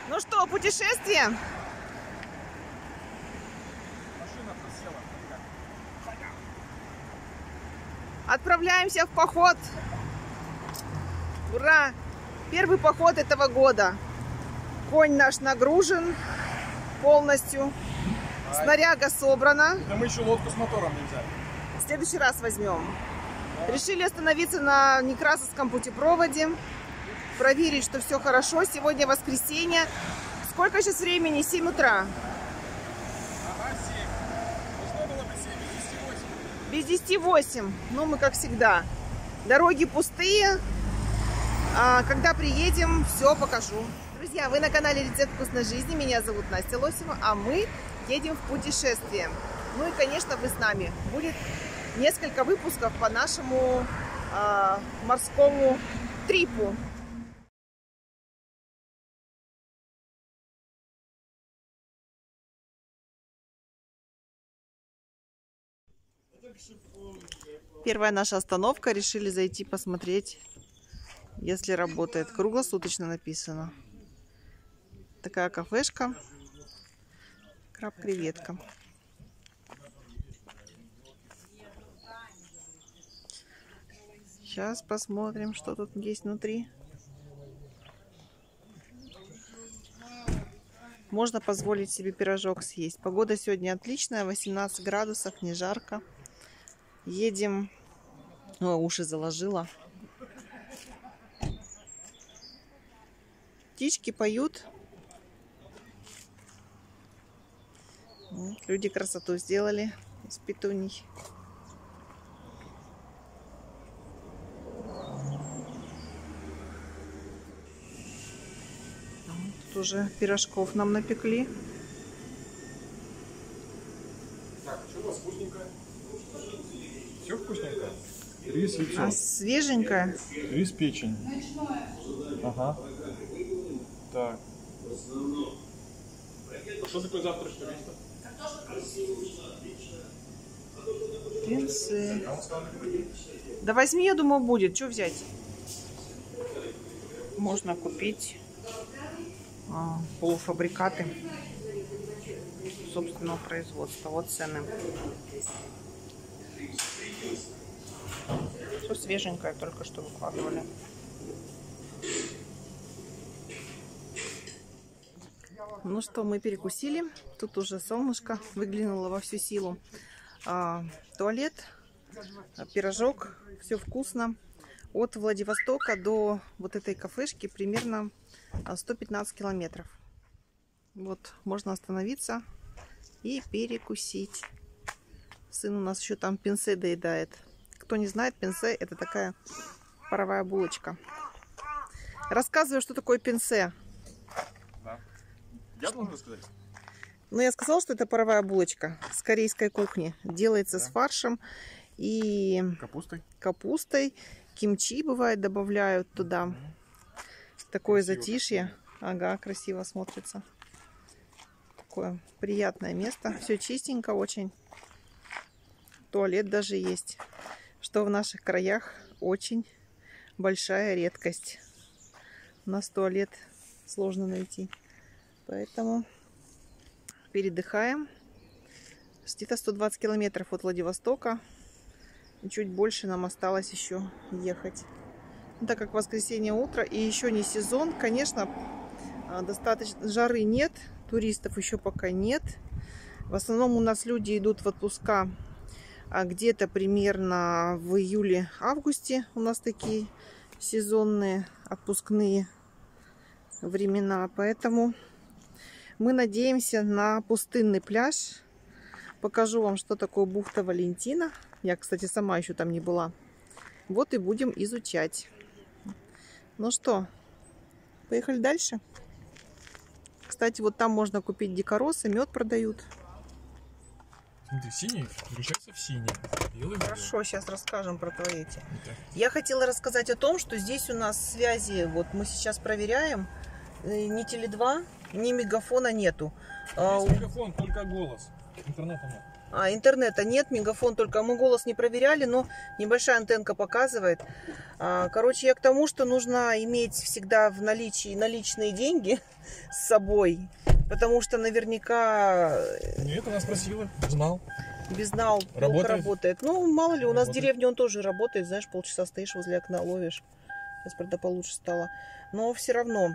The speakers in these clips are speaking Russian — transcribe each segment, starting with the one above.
Ну что, путешествие? Машина просела. Отправляемся в поход. Ура! Первый поход этого года. Конь наш нагружен полностью. Снаряга собрана. Да мы еще лодку с мотором не взяли. В следующий раз возьмем. Решили остановиться на Некрасовском путепроводе. Проверить, что все хорошо. Сегодня воскресенье. Сколько сейчас времени? 7 утра. Ага, 7. Должно было быть 7, Без 10 8. Ну, мы как всегда. Дороги пустые. А когда приедем, все покажу. Друзья, вы на канале Рецепт вкусной жизни. Меня зовут Настя Лосева, а мы едем в путешествие. Ну и, конечно, вы с нами. Будет несколько выпусков по нашему морскому трипу. Первая наша остановка. Решили зайти посмотреть, если работает. Круглосуточно написано. Такая кафешка. Краб-креветка. Сейчас посмотрим, что тут есть внутри. Можно позволить себе пирожок съесть. Погода сегодня отличная. 18 градусов, не жарко. Едем. О, уши заложила. Птички поют. Люди красоту сделали из петуний. Тут уже пирожков нам напекли. Так, что у вас вкусненькое? Все вкусненькое? Рис, яйцо. А свеженькая? Рис, печень. Ага. Так. Что такое завтрашний место? Пинсы. Да возьми, я думаю, будет. Что взять? Можно купить полуфабрикаты собственного производства. Вот цены. Все свеженькое, только что выкладывали. Ну что, мы перекусили. Тут уже солнышко выглянуло во всю силу. Туалет, пирожок, все вкусно. От Владивостока до вот этой кафешки примерно 115 километров. Вот, можно остановиться и перекусить. Сын у нас еще там пинсе доедает. Кто не знает, пинсе — это такая паровая булочка. Рассказываю, что такое пинсе. Да. Я должен рассказать? Ну, я сказала, что это паровая булочка с корейской кухни. Делается с фаршем и капустой. Кимчи, бывает, добавляют туда. Такое красиво, затишье. Ага, красиво смотрится. Такое приятное место. Все чистенько очень. Туалет даже есть. Что в наших краях очень большая редкость. У нас туалет сложно найти. Поэтому передыхаем. Где-то 120 километров от Владивостока. И чуть больше нам осталось еще ехать. Ну, так как воскресенье утро и еще не сезон, конечно, достаточно жары нет. Туристов еще пока нет. В основном у нас люди идут в отпуска где-то примерно в июле-августе. У нас такие сезонные отпускные времена. Поэтому мы надеемся на пустынный пляж. Покажу вам, что такое бухта Валентина. Я, кстати, сама еще там не была. Вот и будем изучать. Ну что, поехали дальше. Кстати, вот там можно купить дикоросы, мед продают. Смотри, синий превращается в синий. Белый. Хорошо, сейчас расскажем про твои эти. Я хотела рассказать о том, что здесь у нас связи, вот мы сейчас проверяем, ни Теле2, ни Мегафона нету. Есть Мегафон, только голос. Интернета нет. Интернета нет, мегафон только. Мы голос не проверяли, но небольшая антенка показывает. Короче, я к тому, что нужно иметь всегда в наличии наличные деньги с собой. Потому что наверняка... Нет, она спросила, знал. Безнал плохо работает. Ну, мало ли, у нас в деревне он тоже работает. Знаешь, полчаса стоишь возле окна, ловишь. Сейчас, правда, получше стало. Но все равно...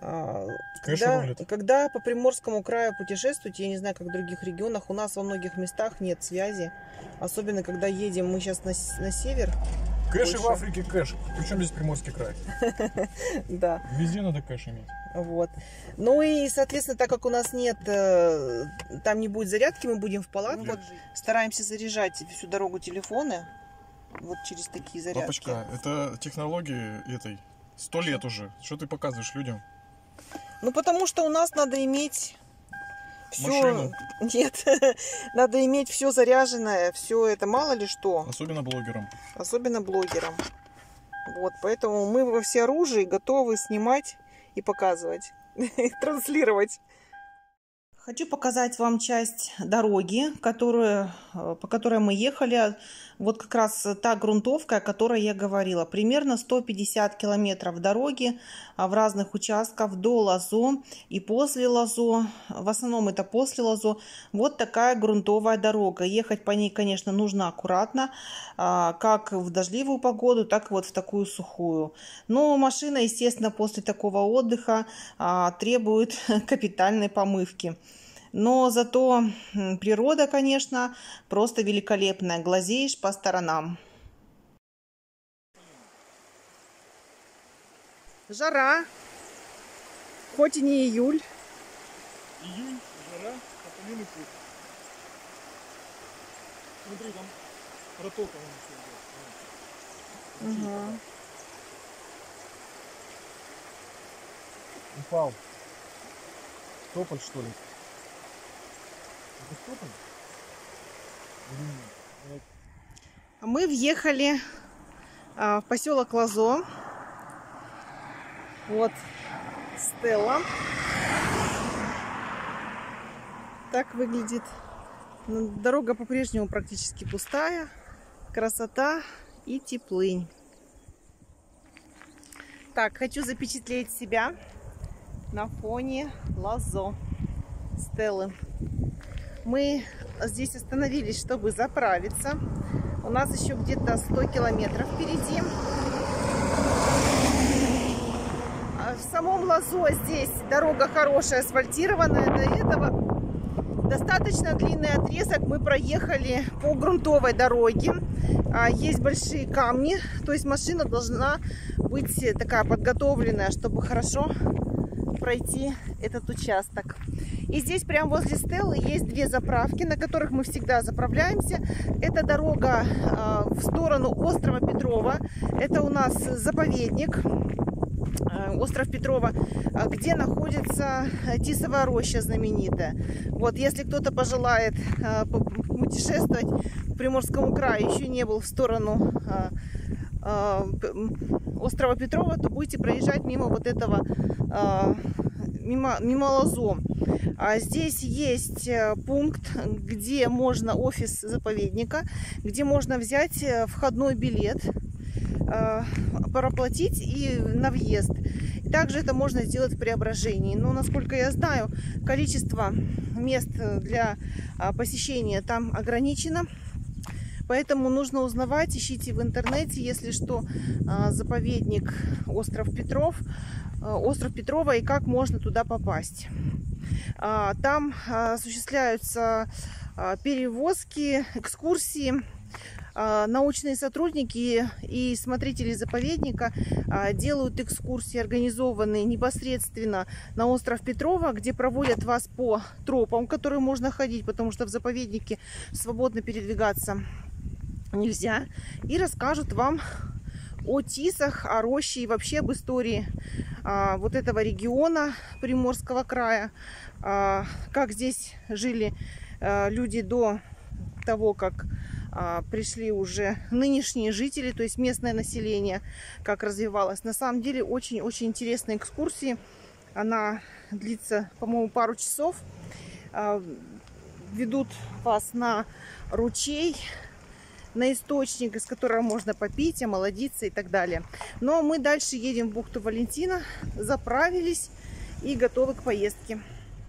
Когда по Приморскому краю путешествуете, я не знаю, как в других регионах, у нас во многих местах нет связи. Особенно, когда едем, мы сейчас на север. Кэш и в Африке кэш. Причем здесь Приморский край? Да. Везде надо кэш иметь. Вот. Ну и, соответственно, так как у нас нет, там не будет зарядки, мы будем в палатке. Вот, стараемся заряжать всю дорогу телефоны. Вот через такие зарядки. Папочка, это технологии этой 100 лет уже. Что ты показываешь людям? Ну, потому что у нас надо иметь все... Машину. Нет, надо иметь все заряженное, все это, мало ли что. Особенно блогерам. Особенно блогерам. Вот, поэтому мы во всеоружии готовы снимать и показывать, транслировать. Хочу показать вам часть дороги, по которой мы ехали. Вот как раз та грунтовка, о которой я говорила. Примерно 150 километров дороги в разных участках до Лозо и после Лозо. В основном это после Лозо. Вот такая грунтовая дорога. Ехать по ней, конечно, нужно аккуратно. Как в дождливую погоду, так и вот в такую сухую. Но машина, естественно, после такого отдыха требует капитальной помывки. Но зато природа, конечно, просто великолепная. Глазеешь по сторонам. Жара. Хоть и не июль. Июнь, жара, Тополиный путь. Смотри, там протока. Угу. Упал. Тополь, что ли? Мы въехали в поселок Лозо. Вот стела. Так выглядит. Дорога по-прежнему практически пустая. Красота и теплынь. Так, хочу запечатлеть себя на фоне Лозо, стелы. Мы здесь остановились, чтобы заправиться. У нас еще где-то 100 километров впереди. В самом Лозо здесь дорога хорошая, асфальтированная. До этого достаточно длинный отрезок мы проехали по грунтовой дороге. Есть большие камни, то есть машина должна быть такая подготовленная, чтобы хорошо пройти этот участок. И здесь прямо возле стелы есть две заправки, на которых мы всегда заправляемся. Это дорога в сторону острова Петрова. Это у нас заповедник, остров Петрова, где находится Тисовая роща знаменитая. Вот, если кто-то пожелает путешествовать по Приморскому краю, еще не был в сторону острова Петрова, то будете проезжать мимо вот этого, мимо Лозо. Здесь есть пункт, где можно, офис заповедника, где можно взять входной билет, проплатить и на въезд. Также это можно сделать в Преображении. Но, насколько я знаю, количество мест для посещения там ограничено. Поэтому нужно узнавать, ищите в интернете, если что, заповедник остров Петрова и как можно туда попасть. Там осуществляются перевозки, экскурсии. Научные сотрудники и смотрители заповедника делают экскурсии, организованные непосредственно на остров Петрова, где проводят вас по тропам, которые можно ходить, потому что в заповеднике свободно передвигаться нельзя, и расскажут вам о Тисах, о роще и вообще об истории вот этого региона Приморского края, как здесь жили люди до того, как пришли уже нынешние жители, то есть местное население, как развивалось. На самом деле очень-очень интересная экскурсия. Она длится, по-моему, пару часов. ведут вас на ручей, на источник, из которого можно попить, омолодиться и так далее. Но мы дальше едем в бухту Валентина, заправились и готовы к поездке.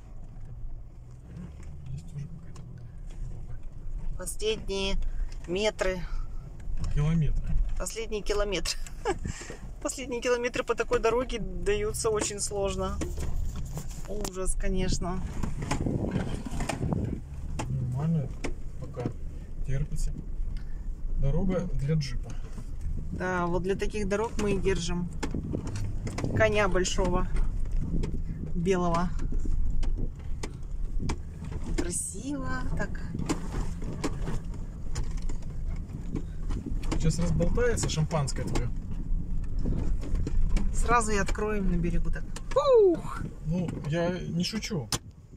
Последние метры. Километры. Последние километры. Последние километры по такой дороге даются очень сложно. Ужас, конечно. Нормально, пока терпится. Дорога для джипа. Да, вот для таких дорог мы и держим коня большого, белого. Красиво, так. Сейчас разболтается шампанское твое. Сразу и откроем на берегу так. Фух! Ну, я не шучу.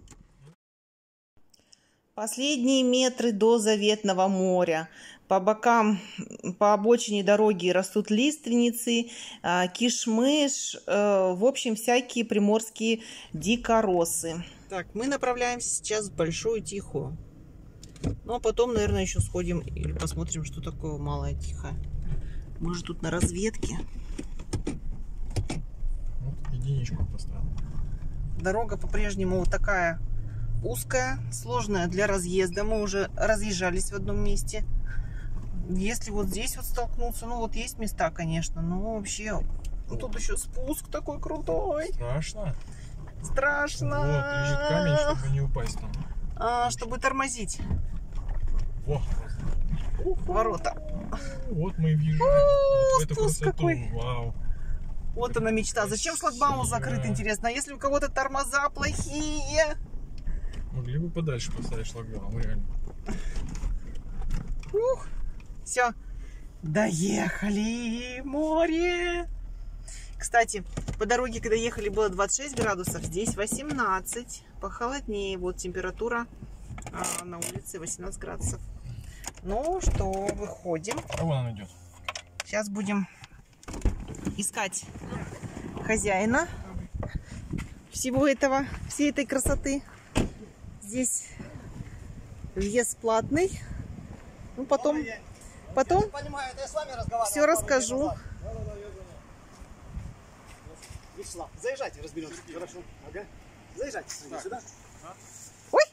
Последние метры до заветного моря. По бокам, по обочине дороги растут лиственницы, кишмыш, в общем, всякие приморские дикоросы. Так, мы направляемся сейчас в Большую Тихую. Ну, а потом, наверное, еще сходим или посмотрим, что такое Малая Тихая. Мы же тут на разведке. Вот единичку поставил. Дорога по-прежнему вот такая узкая, сложная для разъезда. Мы уже разъезжались в одном месте. Если вот здесь вот столкнуться, ну вот есть места, конечно, но вообще ну, тут еще спуск такой крутой. Страшно? Страшно. Вот, лежит камень, чтобы не упасть там. Чтобы тормозить. Во. Ворота. Вот мы и въезжаем. Вот в эту красоту. Какой. Вау. Вот она мечта. Зачем шлагбаум закрыт, интересно? А если у кого-то тормоза плохие? Могли бы подальше поставить шлагбаум, реально. Ух. Все. Доехали. Море. Кстати, по дороге, когда ехали, было 26 градусов. Здесь 18. Похолоднее. Вот температура на улице 18 градусов. Ну что, выходим. А вон он идет. Сейчас будем искать хозяина всего этого, всей этой красоты. Здесь въезд платный. Ну, потом все расскажу. Вячеслав, заезжайте, разберемся. Хорошо. Ага. Заезжайте сюда. Ой!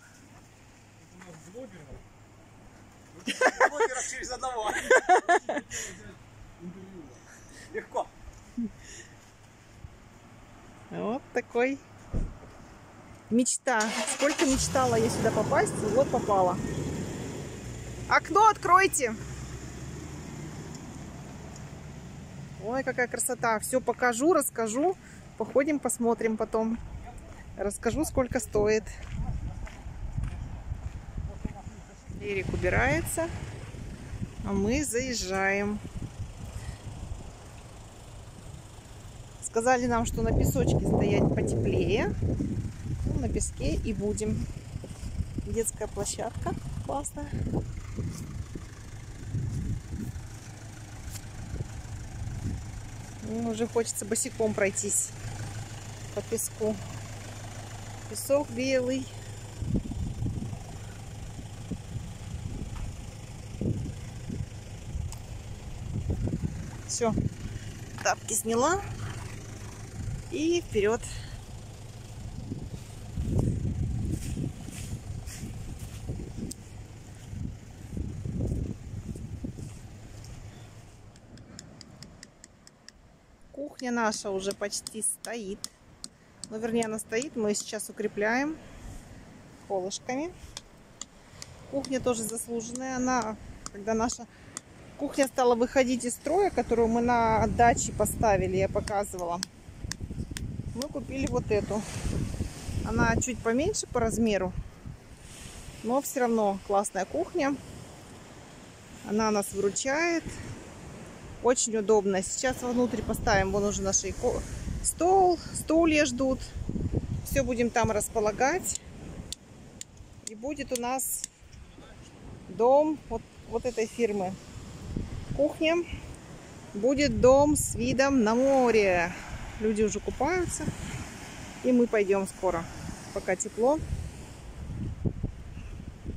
Блогеров через одного. Легко. Вот такой мечта. Сколько мечтала я сюда попасть, вот попала. Окно откройте. Ой, какая красота. Все покажу, расскажу. Походим, посмотрим потом. Расскажу, сколько стоит. Берег убирается, а мы заезжаем. Сказали нам, что на песочке стоять потеплее. Ну, на песке и будем. Детская площадка классная. Ну, уже хочется босиком пройтись по песку. Песок белый. Все, тапки сняла и вперед. Кухня наша уже почти стоит. Ну, вернее, она стоит. Мы сейчас укрепляем колышками. Кухня тоже заслуженная. Она, когда наша кухня стала выходить из строя, которую мы на даче поставили, я показывала, мы купили вот эту. Она чуть поменьше по размеру, но все равно классная кухня. Она нас выручает. Очень удобно. Сейчас внутрь поставим, вон уже наш стол, стулья ждут. Все будем там располагать. И будет у нас дом вот этой фирмы. Кухня. Будет дом с видом на море. Люди уже купаются. И мы пойдем скоро, пока тепло.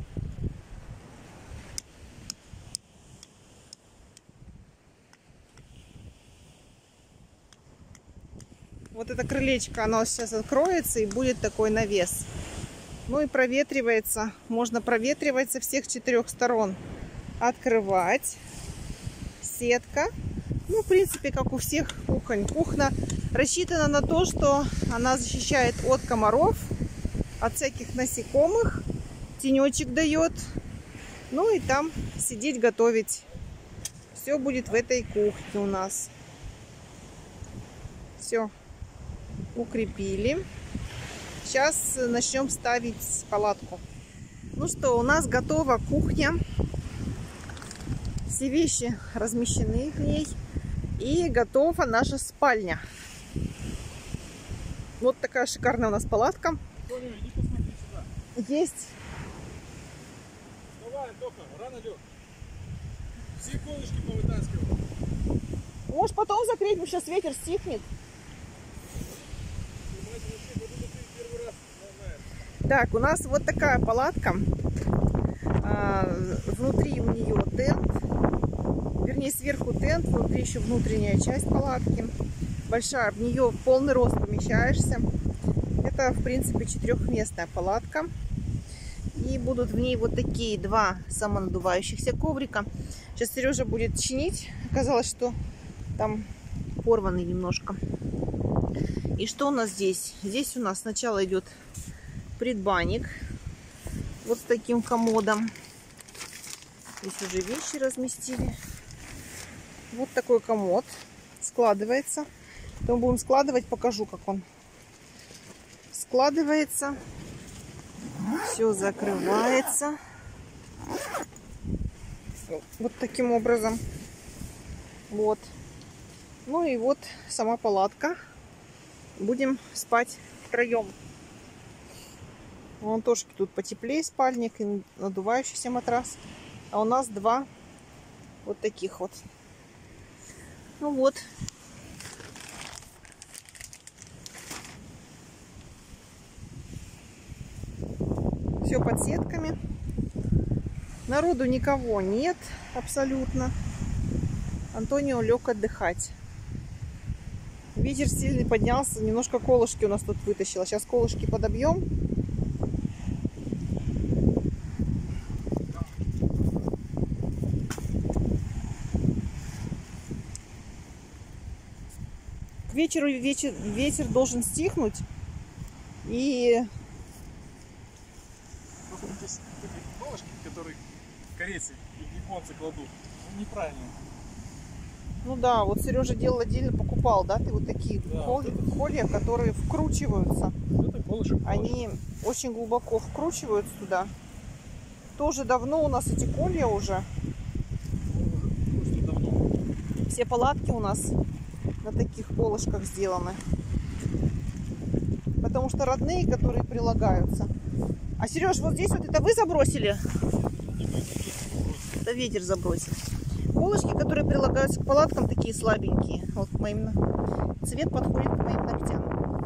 это крылечко, оно сейчас откроется и будет такой навес. Ну и проветривается. Можно проветривать со всех 4 сторон. Открывать. Сетка. Ну, в принципе, как у всех кухонь. Кухня рассчитана на то, что она защищает от комаров, от всяких насекомых. Тенечек дает. Ну и там сидеть, готовить. Все будет в этой кухне у нас. Все. Укрепили. Сейчас начнем ставить палатку. Ну что, у нас готова кухня. Все вещи размещены в ней. И готова наша спальня. Вот такая шикарная у нас палатка. Тоня, иди посмотри сюда. Есть. Вставай, Антоха, рано лег. Все колышки повытаскивал. Можешь потом закрыть, но сейчас ветер стихнет. Так, у нас вот такая палатка. Внутри у нее тент. Вернее, сверху тент, внутри еще внутренняя часть палатки. Большая, в нее в полный рост помещаешься. Это, в принципе, 4-местная палатка. И будут в ней вот такие 2 самонадувающихся коврика. Сейчас Сережа будет чинить. Оказалось, что там порваны немножко. И что у нас здесь? Здесь у нас сначала идет предбанник. Вот с таким комодом. Здесь уже вещи разместили. Вот такой комод. Складывается. Потом будем складывать, покажу, как он складывается. Все закрывается. Вот таким образом. Вот. Ну и вот сама палатка. Будем спать втроем. Вон тоже тут потеплее спальник и надувающийся матрас. А у нас 2 вот таких вот. Ну вот. Все под сетками. Народу никого нет абсолютно. Антонио лег отдыхать. Ветер сильный поднялся. Немножко колышки у нас тут вытащило. Сейчас колышки подобьем. К вечеру ветер должен стихнуть. И Колышки, которые корейцы и японцы кладут, неправильно. ну да, вот Сережа делал отдельно, покупал, да, ты вот такие колья, которые вкручиваются. Это колышек. Они очень глубоко вкручиваются туда. Тоже давно у нас эти колья уже. Все палатки у нас на таких колышках сделаны. Потому что родные, которые прилагаются. А, Сереж, вот здесь вот это вы забросили? Это ветер забросил. Колышки, которые прилагаются к палаткам, такие слабенькие. Вот к моим... Цвет подходит к моим ногтям.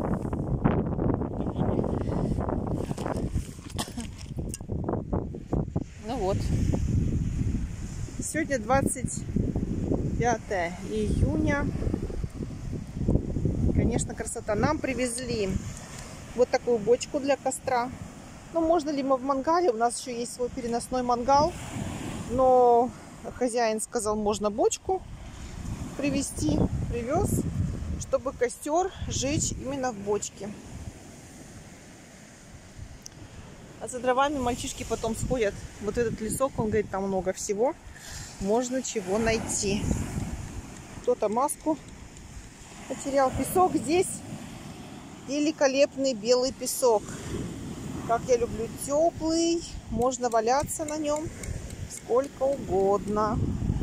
Ну вот. Сегодня 25 июня. Конечно, красота. Нам привезли вот такую бочку для костра. Ну, можно ли мы в мангале? У нас еще есть свой переносной мангал. Но хозяин сказал, можно бочку привезти. Привез, чтобы костер жечь именно в бочке. А за дровами мальчишки потом сходят. Вот этот лесок, он говорит, там много всего. Можно чего найти. Кто-то маску потерял. Песок здесь великолепный белый песок. Как я люблю, теплый. Можно валяться на нем сколько угодно.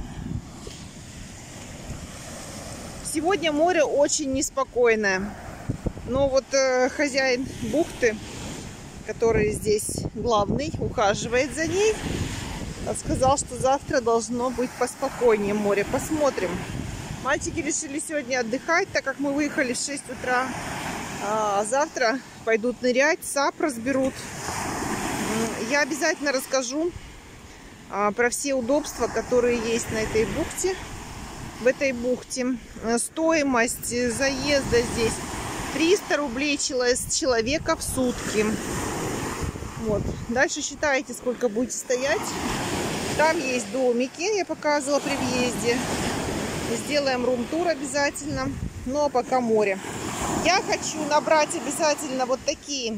Сегодня море очень неспокойное. Но вот хозяин бухты, который здесь главный, ухаживает за ней, сказал, что завтра должно быть поспокойнее море. Посмотрим. Мальчики решили сегодня отдыхать, так как мы выехали в 6 утра. А завтра пойдут нырять, сап разберут. Я обязательно расскажу про все удобства, которые есть на этой бухте. В этой бухте стоимость заезда здесь 300 рублей с человека в сутки. Вот. Дальше считайте, сколько будете стоять. Там есть домики, я показывала при въезде. Сделаем рум-тур обязательно. Но пока море. Я хочу набрать обязательно вот такие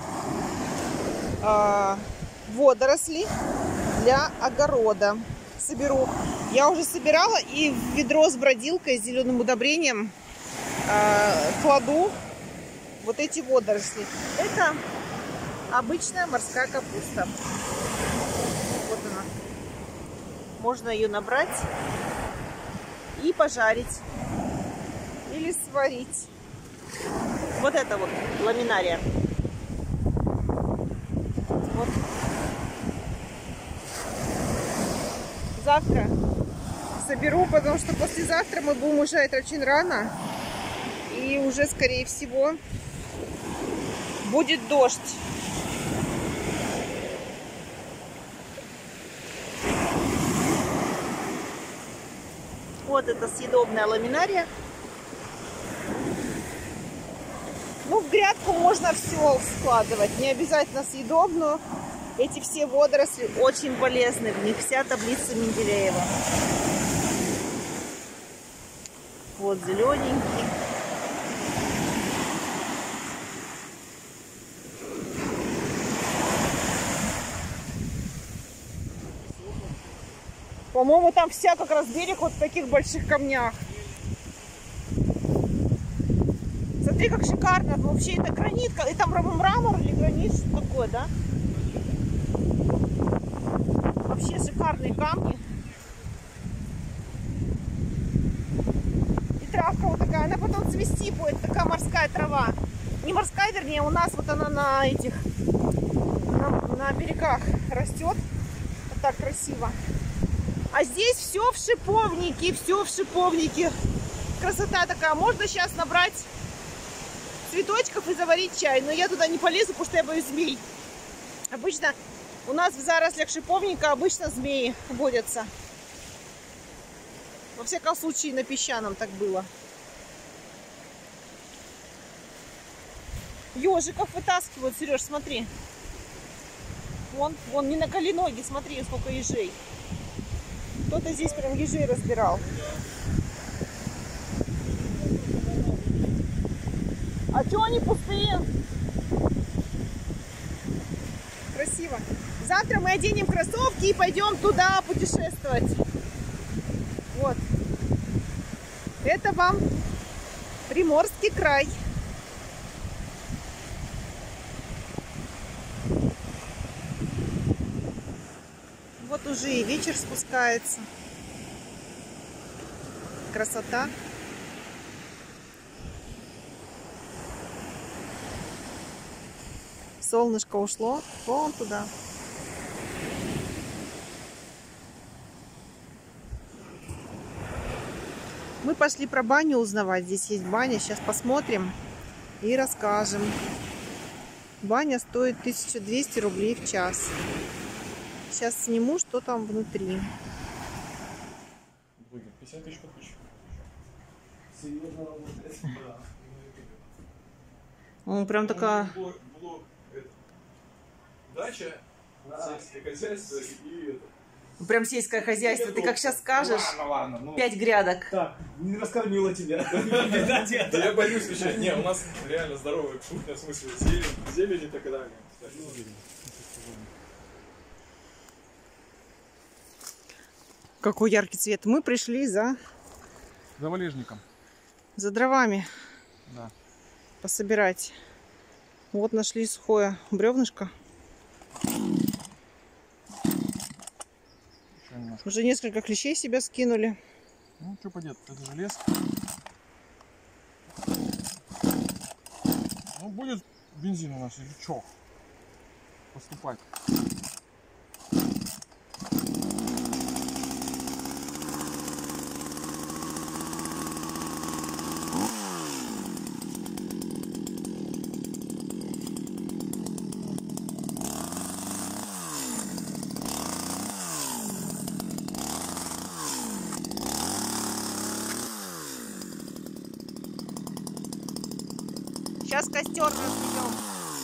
водоросли для огорода. Соберу. Я уже собирала и в ведро с бродилкой, с зеленым удобрением кладу вот эти водоросли. Это обычная морская капуста. Вот она. Можно ее набрать и пожарить. Или сварить. Вот это вот ламинария. Вот. Завтра соберу, потому что послезавтра мы будем уезжать очень рано. И уже, скорее всего, будет дождь. Вот это съедобная ламинария. Ну, в грядку можно все складывать, не обязательно съедобную. Эти все водоросли очень полезны, в них вся таблица Менделеева. Вот зелененький. По-моему, там вся как раз берег вот в таких больших камнях. Смотри, как шикарно. Вообще это гранит. И там мрамор или гранит, что такое, да? Вообще шикарные камни. И травка вот такая. Она потом цвести будет. Такая морская трава. Не морская, вернее, у нас вот она на этих, на берегах растет. Вот так красиво. А здесь все в шиповнике, все в шиповнике. Красота такая. Можно сейчас набрать цветочков и заварить чай. Но я туда не полезу, потому что я боюсь змей. Обычно у нас в зарослях шиповника обычно змеи водятся. Во всяком случае, на песчаном так было. Ежиков вытаскивают, Сереж, смотри. Вон, не наколи ноги, смотри, сколько ежей. Кто-то здесь прям ежей разбирал. А что они пустые? Красиво. Завтра мы оденем кроссовки и пойдем туда путешествовать. Вот. Это вам Приморский край. Вот уже и вечер спускается. Красота. Солнышко ушло вон туда. Мы пошли про баню узнавать. Здесь есть баня. Сейчас посмотрим и расскажем. Баня стоит 1200 рублей в час. Сейчас сниму, что там внутри. 50 тысяч подписчиков. Серьезно работает. Он прям такая... Блог, дача, сельское хозяйство и это. Прям сельское хозяйство. Ты как сейчас скажешь, Ладно, ну... 5 грядок. Так, не раскормила тебя. Да я боюсь еще. Не, у нас реально здоровая кухня, в смысле зелень и так далее. Какой яркий цвет. Мы пришли за валежником. За дровами. Да. Пособирать. Вот нашли сухое бревнышко. Уже несколько клещей себя скинули. Ну, что поделать, это же лес. Ну, будет бензин у нас или что? Поступать. Сейчас костер разведем.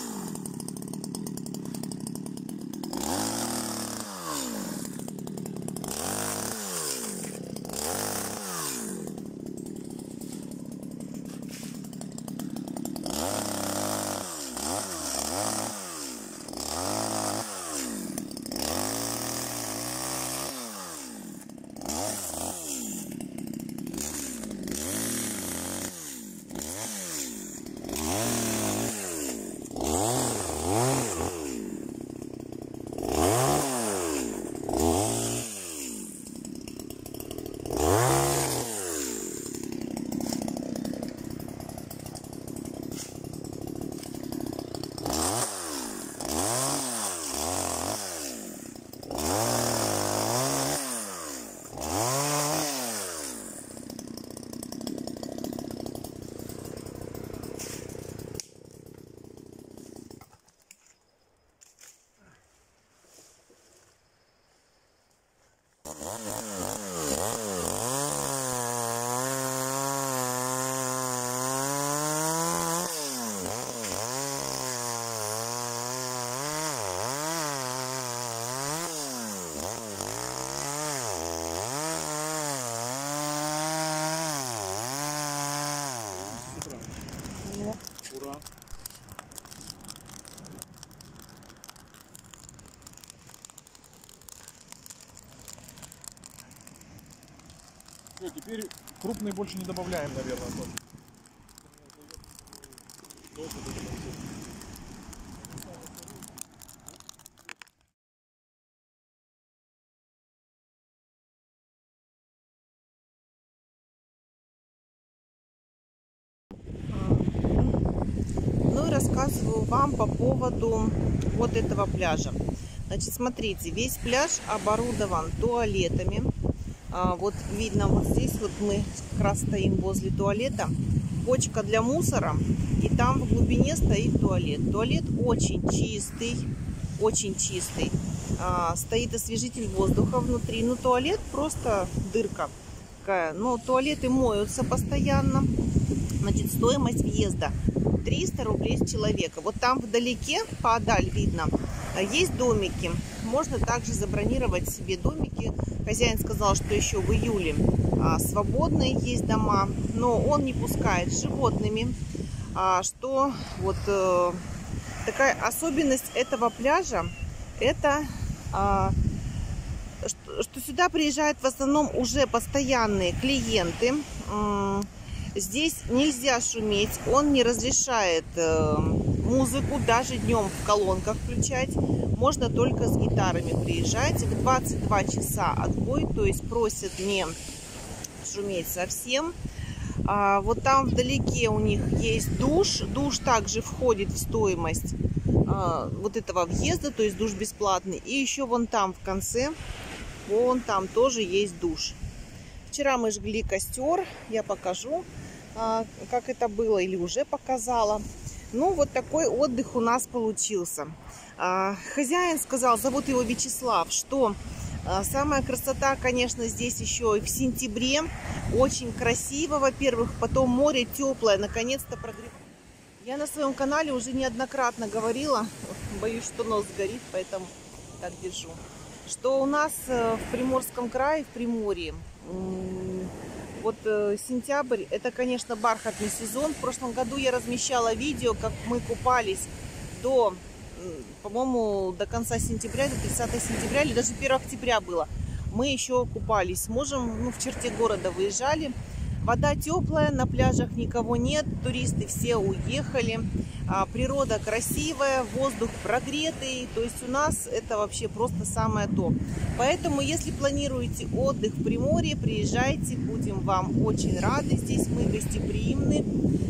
Ура! Все, теперь крупные больше не добавляем, наверное. Ну и рассказываю вам по поводу вот этого пляжа. Значит, смотрите, весь пляж оборудован туалетами. Вот видно, вот здесь вот мы как раз стоим возле туалета. Бочка для мусора. И там в глубине стоит туалет. Туалет очень чистый. Очень чистый. Стоит освежитель воздуха внутри. Ну, туалет просто дырка такая. Но туалеты моются постоянно. Значит, стоимость въезда 300 рублей с человека. Вот там вдалеке, подаль видно, есть домики. Можно также забронировать себе домики. Хозяин сказал, что еще в июле свободные есть дома, но он не пускает с животными. Что вот такая особенность этого пляжа, это что сюда приезжают в основном уже постоянные клиенты. Здесь нельзя шуметь, он не разрешает музыку даже днем в колонках включать. Можно только с гитарами приезжать. В 22 часа отбой, то есть просят не шуметь совсем. Вот там вдалеке у них есть душ. Душ также входит в стоимость вот этого въезда, то есть душ бесплатный. И еще вон там в конце, вон там тоже есть душ. Вчера мы жгли костер, я покажу, как это было, или уже показала. Ну, вот такой отдых у нас получился. Хозяин сказал, зовут его Вячеслав, что самая красота, конечно, здесь еще и в сентябре. Очень красиво, во-первых, потом море теплое, наконец-то прогрев. Я на своем канале уже неоднократно говорила, боюсь, что нос сгорит, поэтому так держу, что у нас в Приморском крае, в Приморье, вот сентябрь, это, конечно, бархатный сезон. В прошлом году я размещала видео, как мы купались до, по-моему, до конца сентября, до 30 сентября, или даже 1 октября было. Мы еще купались с мужем, ну, в черте города выезжали. Вода теплая, на пляжах никого нет, туристы все уехали. Природа красивая, воздух прогретый, то есть у нас это вообще просто самое то. Поэтому, если планируете отдых в Приморье, приезжайте, будем вам очень рады. Здесь мы гостеприимны.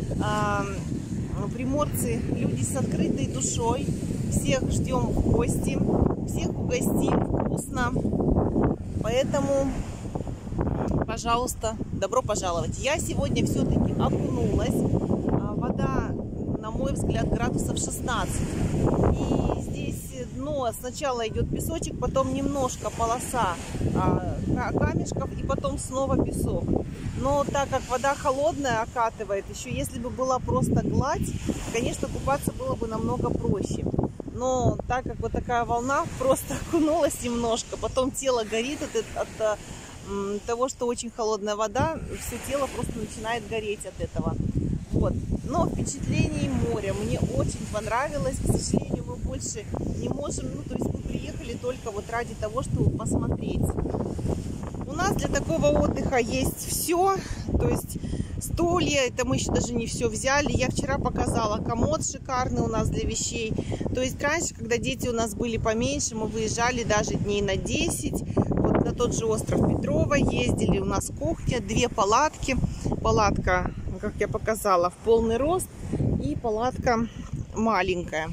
Приморцы люди с открытой душой. Всех ждем в гости, всех угостим вкусно. Поэтому, пожалуйста, добро пожаловать. Я сегодня все-таки окунулась. Вода, на мой взгляд, градусов 16. И здесь дно сначала идет песочек, потом немножко полоса камешков и потом снова песок. Но так как вода холодная окатывает, еще если бы была просто гладь, конечно, купаться было бы намного проще. Но так как вот такая волна, просто окунулась немножко, потом тело горит от того, что очень холодная вода, все тело просто начинает гореть от этого. Вот. Но впечатление моря мне очень понравилось. К сожалению, мы больше не можем, то есть мы приехали только вот ради того, чтобы посмотреть. У нас для такого отдыха есть все, то есть стулья, это мы еще даже не все взяли. Я вчера показала комод шикарный у нас для вещей. То есть раньше, когда дети у нас были поменьше, мы выезжали даже дней на 10. Вот на тот же остров Петрова ездили. У нас кухня, 2 палатки. Палатка, как я показала, в полный рост. И палатка маленькая.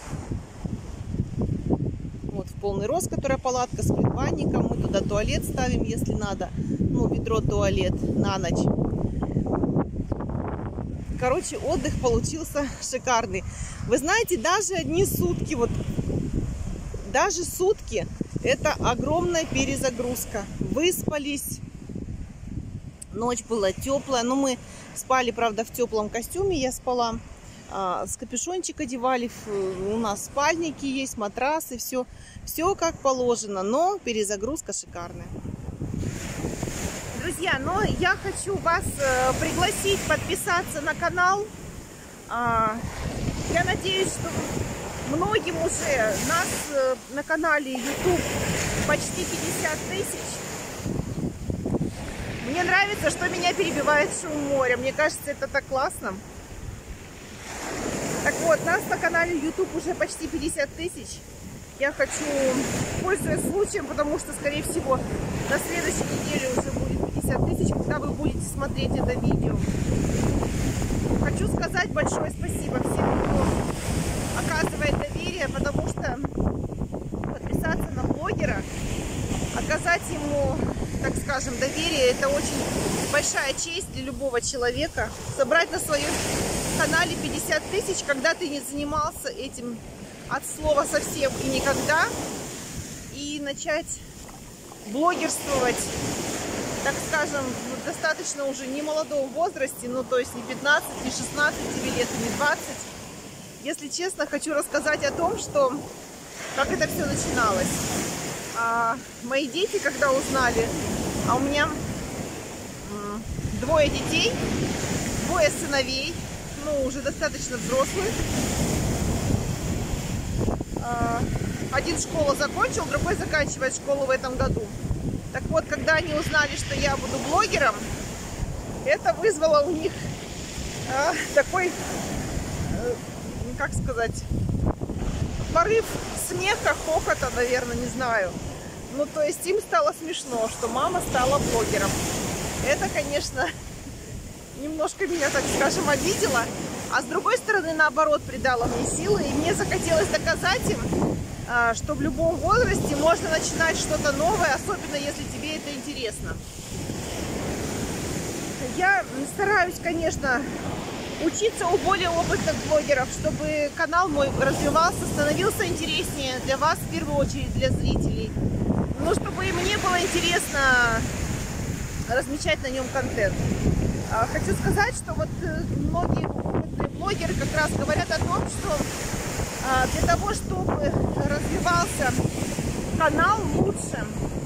Вот в полный рост, которая палатка с предбанником. Мы туда туалет ставим, если надо. Ведро-туалет на ночь. Короче, отдых получился шикарный. Вы знаете, даже одни сутки, даже сутки, это огромная перезагрузка. Выспались, ночь была теплая, но мы спали, правда, в теплом костюме, я спала, с капюшончик одевали, у нас спальники есть, матрасы, все как положено, но перезагрузка шикарная. Друзья, но я хочу вас пригласить подписаться на канал. Я надеюсь, что многим уже нас на канале YouTube почти 50 тысяч. Мне нравится, что меня перебивает шум моря. Мне кажется, это так классно. Так вот, нас на канале YouTube уже почти 50 тысяч. Я хочу, пользуясь случаем, потому что, скорее всего, на следующей неделе уже будет 50 тысяч, когда вы будете смотреть это видео. Хочу сказать большое спасибо всем, кто оказывает доверие, потому что подписаться на блогера, оказать ему, так скажем, доверие, это очень большая честь для любого человека. Собрать на своем канале 50 тысяч, когда ты не занимался этим от слова совсем и никогда, и начать блогерствовать, так скажем, в достаточно уже не молодом возрасте, то есть не 15, не 16 лет, не 20. Если честно, хочу рассказать о том, как это все начиналось. Мои дети, когда узнали, у меня 2 детей, 2 сыновей, уже достаточно взрослых. Один школу закончил, другой заканчивает школу в этом году. Так вот, когда они узнали, что я буду блогером, это вызвало у них такой, как сказать, порыв смеха, хохота, наверное, не знаю. То есть им стало смешно, что мама стала блогером. Это, конечно, немножко меня, так скажем, обидело. А с другой стороны, наоборот, придало мне силы. И мне захотелось доказать им, что в любом возрасте можно начинать что-то новое, особенно если тебе это интересно. Я стараюсь, конечно, учиться у более опытных блогеров, чтобы канал мой развивался, становился интереснее для вас, в первую очередь, для зрителей. Но чтобы и мне было интересно размещать на нем контент. Хочу сказать, что многие опытные блогеры как раз говорят о том, что для того, чтобы развивался канал лучше,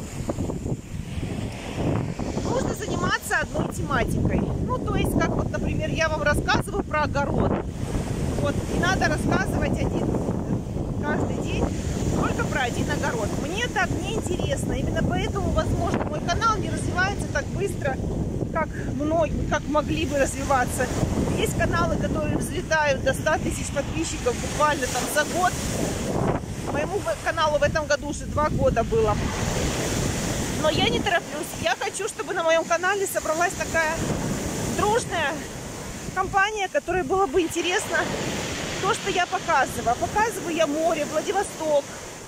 нужно заниматься одной тематикой. То есть, как например, я вам рассказываю про огород. И надо рассказывать каждый день только про один огород. Мне так не интересно. Именно поэтому, возможно, мой канал не развивается так быстро, как могли бы развиваться. Есть каналы, которые взлетают до 100 тысяч подписчиков буквально за год. Моему каналу в этом году уже 2 года было. Но я не тороплюсь. Я хочу, чтобы на моем канале собралась такая дружная компания, которой было бы интересно то, что я показываю. Показываю я море, Владивосток.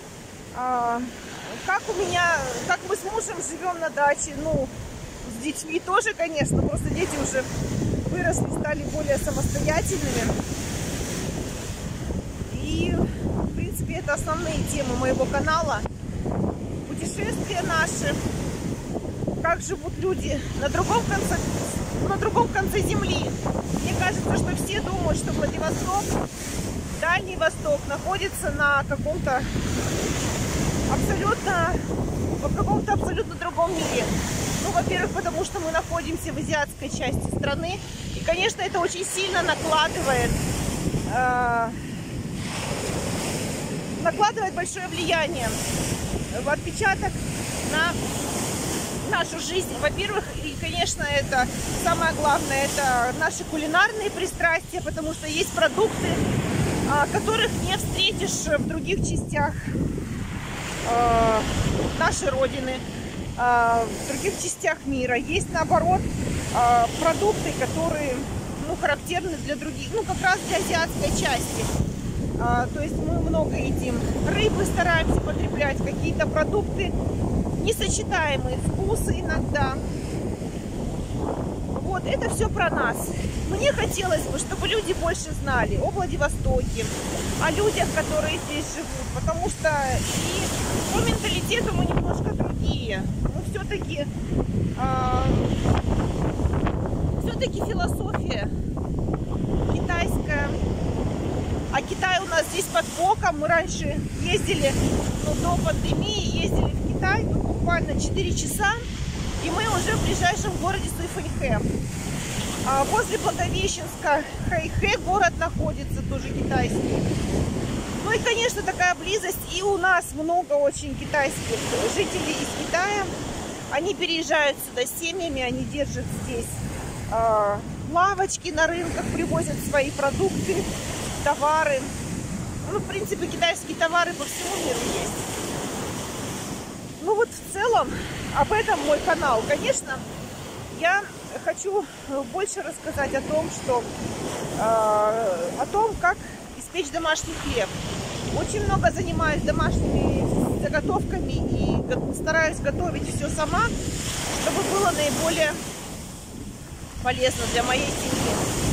Как мы с мужем живем на даче. С детьми тоже, конечно. Просто дети уже выросли, стали более самостоятельными. И принципе, это основные темы моего канала. Путешествия наши, как живут люди на другом конце земли. Мне кажется, что все думают, что Владивосток, Дальний Восток, находится на каком-то абсолютно другом мире. Ну, во-первых, потому что мы находимся в азиатской части страны. И, конечно, это очень сильно накладывает большое влияние в отпечаток на нашу жизнь. Во-первых, и, конечно, это самое главное, это наши кулинарные пристрастия, потому что есть продукты, которых не встретишь в других частях нашей Родины, в других частях мира. Есть, наоборот, продукты, которые, ну, характерны для других, ну, как раз для азиатской части. То есть мы много едим рыбы, стараемся потреблять, какие-то продукты, несочетаемые вкусы иногда. Вот, это все про нас. Мне хотелось бы, чтобы люди больше знали о Владивостоке, о людях, которые здесь живут, потому что и по менталитету мы немножко другие. Мы все-таки философия китайская. А Китай у нас здесь под боком. Мы раньше ездили, ну, до пандемии, ездили в Китай, ну, буквально 4 часа, и мы уже в ближайшем городе Суйфэньхэ. Возле Благовещенска Хэйхэ город находится, тоже китайский. Ну и, конечно, такая близость. И у нас много очень китайских жителей из Китая. Они переезжают сюда с семьями, они держат здесь лавочки на рынках, привозят свои продукты, товары. Ну, в принципе, китайские товары по всему миру есть. Ну вот в целом об этом мой канал. Конечно, я хочу больше рассказать о том, как испечь домашний хлеб. Очень много занимаюсь домашними заготовками и стараюсь готовить все сама, чтобы было наиболее полезно для моей семьи.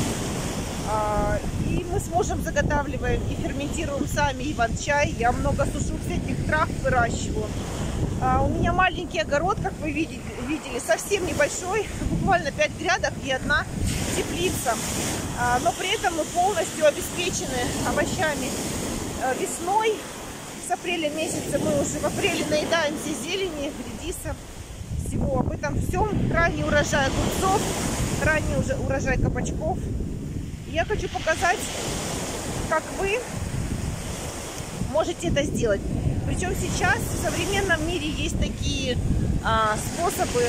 И мы с мужем заготавливаем и ферментируем сами иван-чай. Я много сушу всяких трав, выращиваю. У меня маленький огород, как вы видели, совсем небольшой, буквально 5 грядок и 1 теплица. Но при этом мы полностью обеспечены овощами. Весной, с апреля месяца, мы уже в апреле наедаемся зелени, редиса, всего. Об этом всем. Ранний урожай огурцов, ранний урожай кабачков. И я хочу показать, как вы можете это сделать. Причем сейчас в современном мире есть такие способы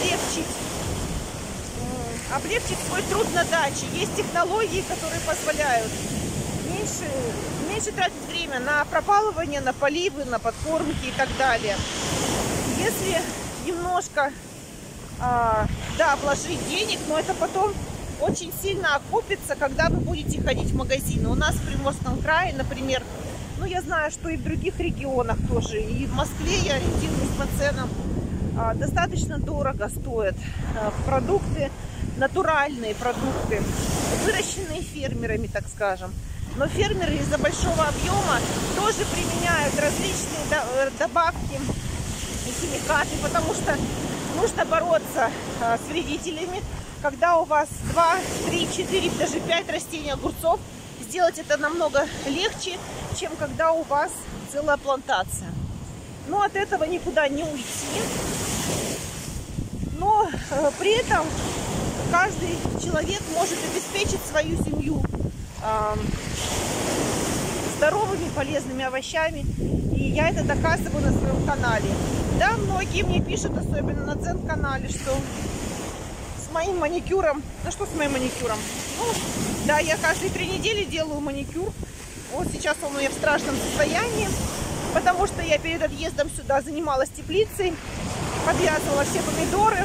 облегчить свой труд на даче. Есть технологии, которые позволяют меньше тратить время на пропалывание, на поливы, на подкормки и так далее. Если немножко вложить денег, но это потом очень сильно окупится, когда вы будете ходить в магазины. У нас в Приморском крае, например, ну, я знаю, что и в других регионах тоже, и в Москве я ориентируюсь по ценам, достаточно дорого стоят продукты, натуральные продукты, выращенные фермерами, так скажем. Но фермеры из-за большого объема тоже применяют различные добавки и химикаты, потому что нужно бороться с вредителями. Когда у вас 2, 3, 4, даже 5 растений огурцов, сделать это намного легче, чем когда у вас целая плантация. Но от этого никуда не уйти. Но при этом каждый человек может обеспечить свою семью здоровыми, полезными овощами. И я это доказываю на своем канале. Да, многие мне пишут, особенно на Дзен-канале, что с моим маникюром... Да что с моим маникюром? Ну, да, я каждые 3 недели делаю маникюр. Вот сейчас он у меня в страшном состоянии, потому что я перед отъездом сюда занималась теплицей, подвязывала все помидоры.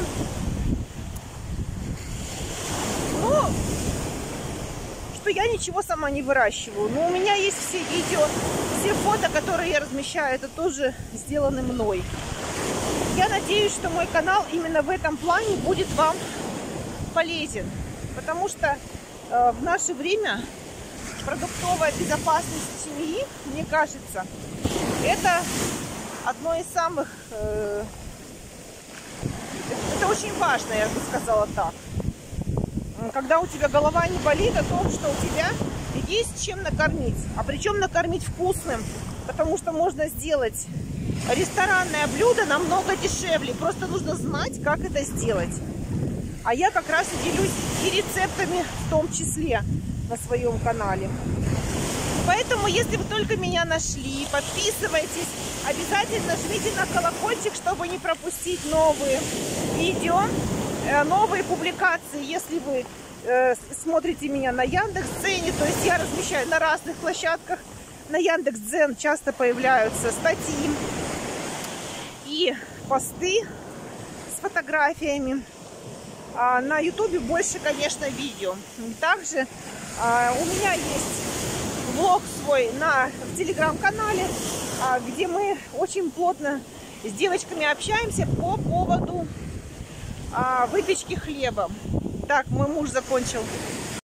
Ну, что я ничего сама не выращиваю. Но у меня есть все видео, все фото, которые я размещаю, это тоже сделаны мной. Я надеюсь, что мой канал именно в этом плане будет вам полезен, потому что в наше время продуктовая безопасность семьи, мне кажется, это одно из самых... это очень важно, я бы сказала так. Когда у тебя голова не болит о том, что у тебя есть чем накормить. А причем накормить вкусным. Потому что можно сделать ресторанное блюдо намного дешевле. Просто нужно знать, как это сделать. А я как раз и делюсь и рецептами в том числе на своем канале. Поэтому, если вы только меня нашли, подписывайтесь. Обязательно жмите на колокольчик, чтобы не пропустить новые видео, новые публикации. Если вы смотрите меня на Яндекс.Дзене, то есть я размещаю на разных площадках. На Яндекс.Дзен часто появляются статьи и посты с фотографиями. А на Ютубе больше, конечно, видео. Также у меня есть влог свой в Телеграм-канале, где мы очень плотно с девочками общаемся по поводу выпечки хлеба. Так, мой муж закончил